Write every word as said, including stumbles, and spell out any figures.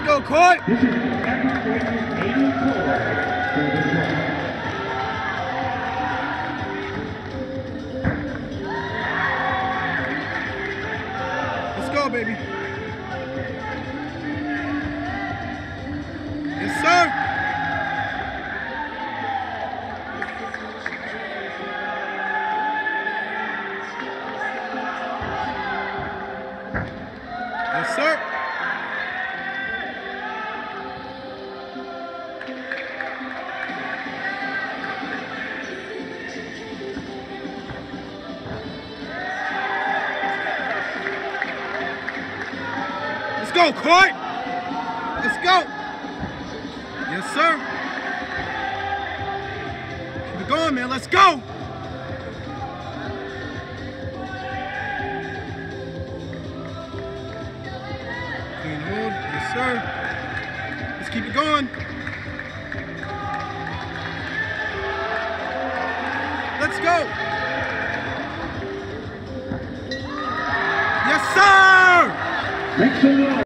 go, Court. This is record eighty-four for the draw. Let's go, baby. Yes, sir. Yes, sir. Let's go, Court. Let's go. Yes, sir. Keep it going, man. Let's go. Clean hold. Yes, sir. Let's keep it going. Let's go. Yes, sir. Thanks a lot.